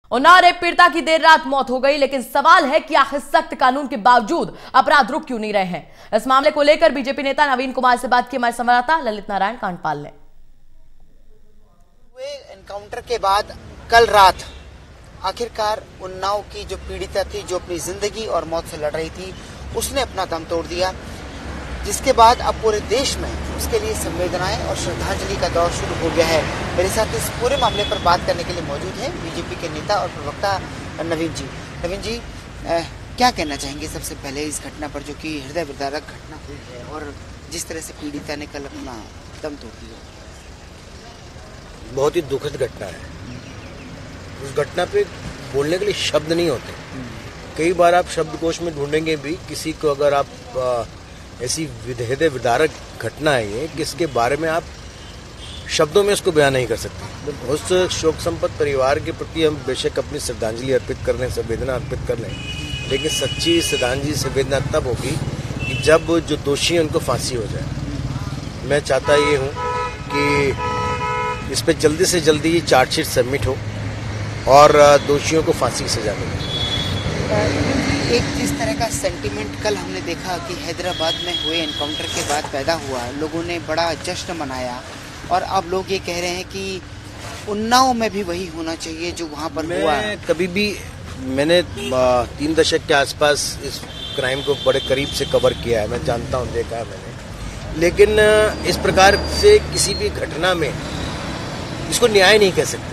Unnao rape पीड़िता की देर रात मौत हो गई, लेकिन सवाल है कि आखिर सख्त कानून के बावजूद अपराध रुक क्यों नहीं रहे हैं। इस मामले को लेकर बीजेपी नेता नवीन कुमार से बात की हमारे संवाददाता ललित नारायण कांडपाल ने। एनकाउंटर के बाद कल रात आखिरकार उन्नाव की जो पीड़िता थी, जो अपनी जिंदगी और मौत से लड़ रही थी, उसने अपना दम तोड़ दिया, जिसके बाद अब पूरे देश में उसके लिए संवेदनाएं और श्रद्धांजलि का दौर शुरू हो गया है। मेरे साथ इस पूरे मामले पर बात करने के लिए मौजूद हैं बीजेपी के नेता और प्रवक्ता नवीन जी। नवीन जी, क्या कहना चाहेंगे सबसे पहले इस घटना पर, जो कि हृदय विदारक घटना हुई है और जिस तरह से पीड़िता ने कल अपना दम तोड़ दिया? बहुत ही दुखद घटना है। उस घटना पे बोलने के लिए शब्द नहीं होते। कई बार आप शब्दकोश में ढूंढेंगे भी किसी को, अगर आप ऐसी हृदय विदारक घटना है ये, किसके बारे में आप शब्दों में इसको बयान नहीं कर सकते। उस शोक संपन्न परिवार के प्रति हम बेशक अपनी श्रद्धांजलि अर्पित कर लें, संवेदना अर्पित कर लें, लेकिन सच्ची श्रद्धांजलि संवेदना तब होगी कि जब जो दोषी है उनको फांसी हो जाए। मैं चाहता ये हूँ कि इस पर जल्दी से जल्दी ये चार्जशीट सबमिट हो और दोषियों को फांसी की सजा मिले। एक जिस तरह का सेंटीमेंट कल हमने देखा कि हैदराबाद में हुए एनकाउंटर के बाद पैदा हुआ, लोगों ने बड़ा जश्न मनाया और अब लोग ये कह रहे हैं कि उन्नाव में भी वही होना चाहिए जो वहाँ पर हुआ। कभी भी मैंने 3 दशक के आसपास इस क्राइम को बड़े करीब से कवर किया है, मैं जानता हूँ, देखा है मैंने, लेकिन इस प्रकार से किसी भी घटना में इसको न्याय नहीं कह सकते।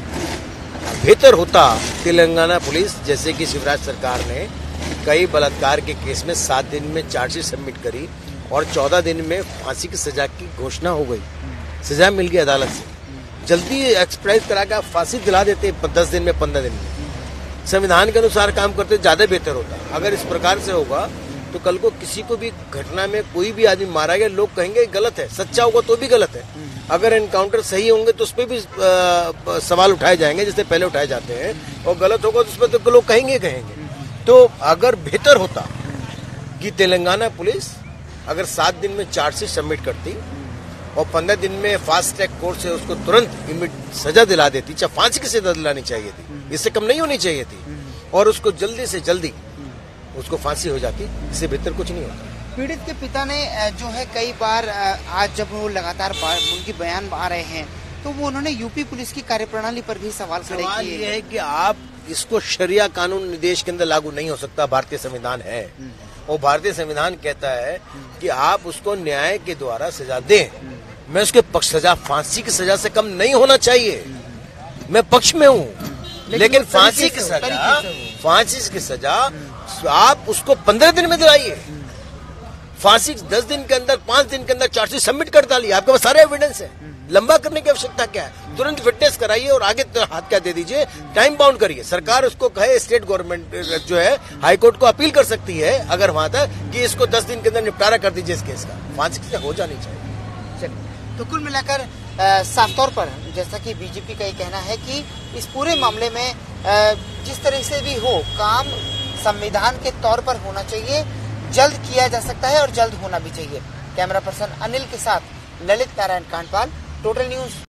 बेहतर होता तेलंगाना पुलिस, जैसे कि शिवराज सरकार ने कई बलात्कार के केस में 7 दिन में चार्जशीट सबमिट करी और 14 दिन में फांसी की सजा की घोषणा हो गई, सजा मिल गई अदालत से। जल्दी एक्सप्रेस करा के फांसी दिला देते 10 दिन में, 15 दिन में। संविधान के अनुसार काम करते ज्यादा बेहतर होता। अगर इस प्रकार से होगा तो कल को किसी को भी घटना में कोई भी आदमी मारा गया, लोग कहेंगे गलत है, सच्चा होगा तो भी गलत है। अगर एनकाउंटर सही होंगे तो उस पर भी सवाल उठाए जाएंगे जैसे पहले उठाए जाते हैं, और गलत होगा तो उस पर तो लोग कहेंगे। तो अगर बेहतर होता कि तेलंगाना पुलिस अगर 7 दिन में चार्जशीट सबमिट करती और 15 दिन में फास्ट ट्रैक कोर्ट से उसको तुरंत सजा दिला देती, चाहे फांसी की सजा दिलानी चाहिए थी, इससे कम नहीं होनी चाहिए थी, और उसको जल्दी से जल्दी उसको फांसी हो जाती, इससे बेहतर कुछ नहीं होता। पीड़ित के पिता ने जो है कई बार आज जब वो लगातार उनकी बयान आ रहे हैं तो वो उन्होंने यूपी पुलिस की कार्यप्रणाली पर भी सवाल खड़े किए। सवाल ये है कि आप इसको शरिया कानून देश के अंदर लागू नहीं हो सकता, भारतीय संविधान है और भारतीय संविधान कहता है कि आप उसको न्याय के द्वारा सजा दें। मैं उसके पक्ष, सजा फांसी की सजा से कम नहीं होना चाहिए, मैं पक्ष में हूँ, लेकिन फांसी की सजा आप उसको 15 दिन में दिलाइए। फांसी 10 दिन के अंदर, 5 दिन के अंदर चार्जशीट सबमिट कर डालिए, आपके पास सारे एविडेंस है। लंबा करने की आवश्यकता क्या है? तुरंत फिटनेस कराइए और आगे हाथ क्या दे दीजिए, टाइम बाउंड करिए। सरकार उसको कहे, स्टेट गवर्नमेंट जो है हाई कोर्ट को अपील कर सकती है अगर वहां तक कि इसको 10 दिन के अंदर निपटारा कर दीजिए इस केस का, फांसी से हो जानी चाहिए। तो कुल मिलाकर साफ तौर पर जैसा कि बीजेपी का ये कहना है कि इस पूरे मामले में जिस तरह से भी हो, काम संविधान के तौर पर होना चाहिए, जल्द किया जा सकता है और जल्द होना भी चाहिए। कैमरा पर्सन अनिल के साथ ललित नारायण कांडपाल, टोटल न्यूज।